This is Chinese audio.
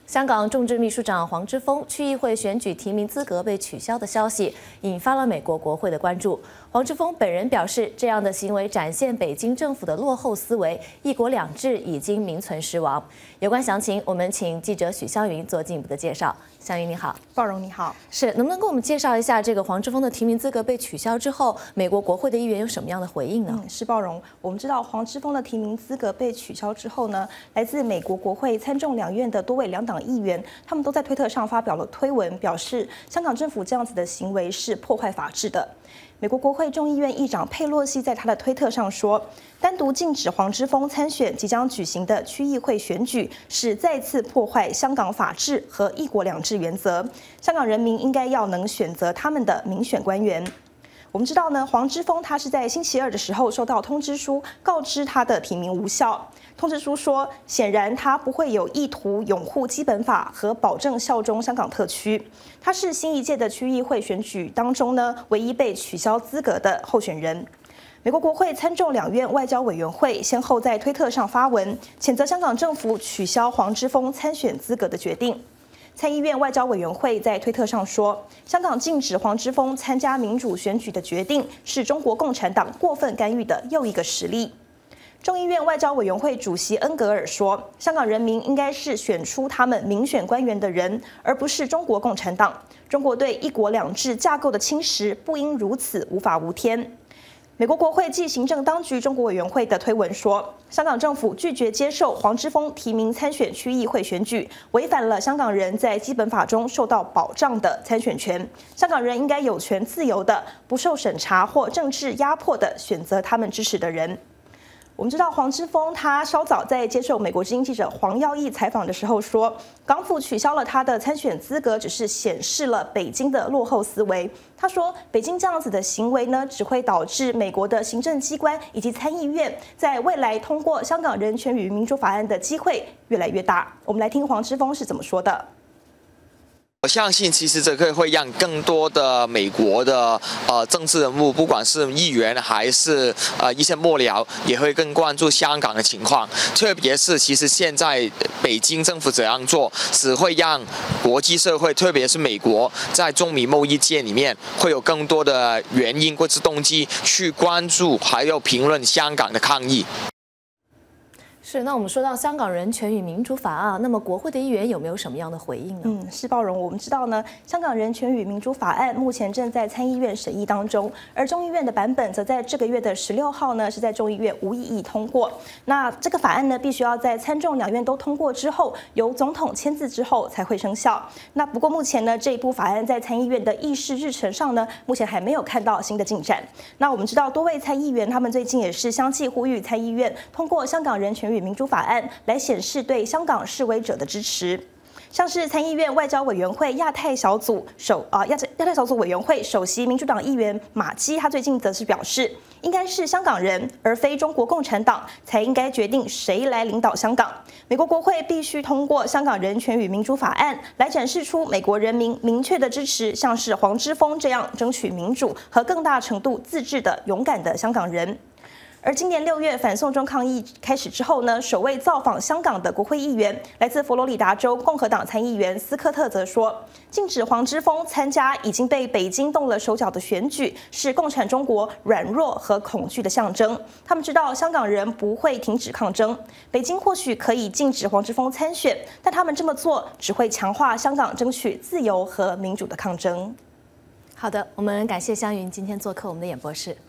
香港众志秘书长黄之锋区议会选举提名资格被取消的消息，引发了美国国会的关注。黄之锋本人表示，这样的行为展现北京政府的落后思维，一国两制已经名存实亡。有关详情，我们请记者许湘云做进一步的介绍。湘云你好， 鲍荣你好， 是能不能给我们介绍一下这个黄之锋的提名资格被取消之后，美国国会的议员有什么样的回应呢？ 是鲍荣，我们知道黄之锋的提名资格被取消之后呢，来自美国国会参众两院的多位两党议员，他们都在推特上发表了推文，表示香港政府这样子的行为是破坏法治的。美国国会众议院议长佩洛西在他的推特上说，单独禁止黄之锋参选即将举行的区议会选举，是再次破坏香港法治和一国两制原则。香港人民应该要能选择他们的民选官员。我们知道呢，黄之锋他是在星期二的时候收到通知书，告知他的提名无效。通知书说，显然他不会有意图拥护基本法和保证效忠香港特区。他是新一届的区议会选举当中呢，唯一被取消资格的候选人。美国国会参众两院外交委员会先后在推特上发文，谴责香港政府取消黄之锋参选资格的决定。参议院外交委员会在推特上说，香港禁止黄之锋参加民主选举的决定是中国共产党过分干预的又一个实例。众议院外交委员会主席恩格尔说，香港人民应该是选出他们民选官员的人，而不是中国共产党。中国对一国两制架构的侵蚀不应如此无法无天。美国国会暨行政当局中国委员会的推文说，香港政府拒绝接受黄之锋提名参选区议会选举，违反了香港人在基本法中受到保障的参选权。香港人应该有权自由的、不受审查或政治压迫的选择他们支持的人。我们知道黄之锋他稍早在接受美国之音记者黄耀义采访的时候说，港府取消了他的参选资格，只是显示了北京的落后思维。他说，北京这样子的行为呢，只会导致美国的行政机关以及参议院在未来通过香港人权与民主法案的机会越来越大。我们来听黄之锋是怎么说的。 我相信，其实这个会让更多的美国的政治人物，不管是议员还是一些幕僚，也会更关注香港的情况。特别是，其实现在北京政府这样做，只会让国际社会，特别是美国，在中美贸易界里面，会有更多的原因或是动机去关注，还有评论香港的抗议。 是，那我们说到香港人权与民主法案，那么国会的议员有没有什么样的回应呢？ 是鲍荣，我们知道呢，香港人权与民主法案目前正在参议院审议当中，而众议院的版本则在这个月的16号呢，是在众议院无异议通过。那这个法案呢，必须要在参众两院都通过之后，由总统签字之后才会生效。那不过目前呢，这一部法案在参议院的议事日程上呢，目前还没有看到新的进展。那我们知道，多位参议员他们最近也是相继呼吁参议院通过香港人权与民主法案，来显示对香港示威者的支持。像是参议院外交委员会亚太小组委员会首席民主党议员马基，他最近则是表示，应该是香港人而非中国共产党才应该决定谁来领导香港。美国国会必须通过香港人权与民主法案，来展示出美国人民明确的支持，像是黄之锋这样争取民主和更大程度自治的勇敢的香港人。而今年6月反送中抗议开始之后呢，首位造访香港的国会议员，来自佛罗里达州共和党参议员斯科特则说，禁止黄之锋参加已经被北京动了手脚的选举，是共产中国软弱和恐惧的象征。他们知道香港人不会停止抗争，北京或许可以禁止黄之锋参选，但他们这么做只会强化香港争取自由和民主的抗争。 好的，我们感谢湘云今天做客我们的演播室。